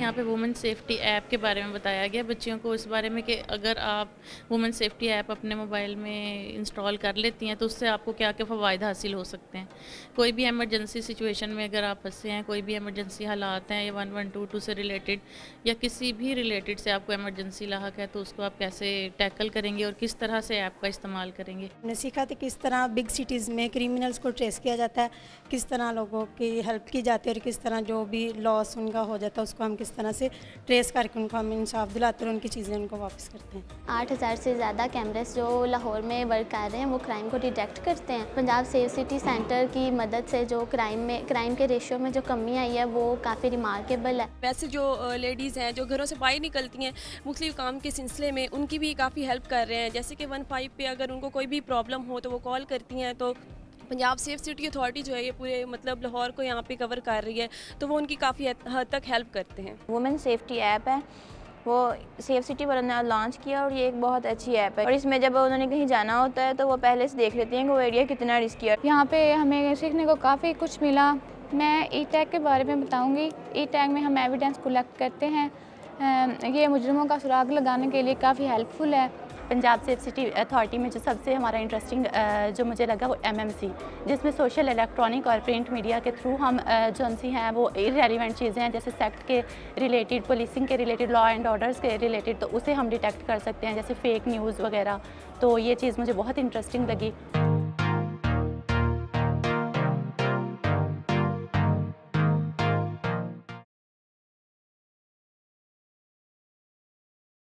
यहाँ पे women safety app के बारे में बताया गया बच्चियों को इस बारे में कि अगर आप वुमेन सेफ्टी ऐप अपने मोबाइल में इंस्टॉल कर लेती हैं तो उससे आपको क्या क्या फ़वायद हासिल हो सकते हैं। कोई भी एमरजेंसी सिचुएशन में अगर आप फंसे हैं, कोई भी एमरजेंसी हालात हैं या 1122 से रिलेटेड या किसी भी रिलेटेड से आपको एमरजेंसी लाहक है तो उसको आप कैसे टैकल करेंगे और किस तरह से ऐप का इस्तेमाल करेंगे। हमने सीखा था किस तरह बिग सिटीज़ में क्रिमिनल्स को ट्रेस किया जाता है, किस तरह लोगों की हेल्प की जाती है और किस तरह जो भी लॉस उनका हो जाता है उसको हम किस तरह से ट्रेस करके उनको हम इंसाफ दिलाते हैं और उनकी चीज़ें उनको वापस करते हैं। 8000 से ज़्यादा कैमरेस जो लाहौर में वर्क कर रहे हैं वो क्राइम को डिटेक्ट करते हैं। पंजाब सेफ सिटी सेंटर की मदद से जो क्राइम के रेशियो में जो कमी आई है वो काफ़ी रिमार्केबल है। वैसे जो लेडीज़ हैं जो घरों से बाहर निकलती हैं मुख्तलिफ काम के सिलसिले में, उनकी भी काफ़ी हेल्प कर रहे हैं। जैसे कि 15 पे अगर उनको कोई भी प्रॉब्लम हो तो वो कॉल करती हैं, तो पंजाब सेफ सिटी अथॉरिटी जो है ये पूरे मतलब लाहौर को यहाँ पे कवर कर रही है, तो वो उनकी काफ़ी हद तक हेल्प करते हैं। वुमेन सेफ्टी ऐप है, वो सेफ सिटी पर उन्होंने लॉन्च किया और ये एक बहुत अच्छी ऐप है और इसमें जब उन्होंने कहीं जाना होता है तो वो पहले से देख लेती हैं कि वो एरिया कितना रिस्की है। यहाँ पे हमें सीखने को काफ़ी कुछ मिला। मैं ई टैग के बारे में बताऊँगी। ई टैग में हम एविडेंस कलेक्ट करते हैं, ये मुजरिमों का सुराग लगाने के लिए काफ़ी हेल्पफुल है। पंजाब सेफ सिटी अथॉरिटी में जो सबसे हमारा इंटरेस्टिंग जो मुझे लगा वो एमएमसी, जिसमें सोशल, इलेक्ट्रॉनिक और प्रिंट मीडिया के थ्रू हम जो सी हैं वो इररेलेवेंट चीज़ें हैं जैसे सेक्ट के रिलेटेड, पुलिसिंग के रिलेटेड, लॉ एंड ऑर्डर्स के रिलेटेड, तो उसे हम डिटेक्ट कर सकते हैं जैसे फेक न्यूज़ वगैरह। तो ये चीज़ मुझे बहुत इंटरेस्टिंग लगी।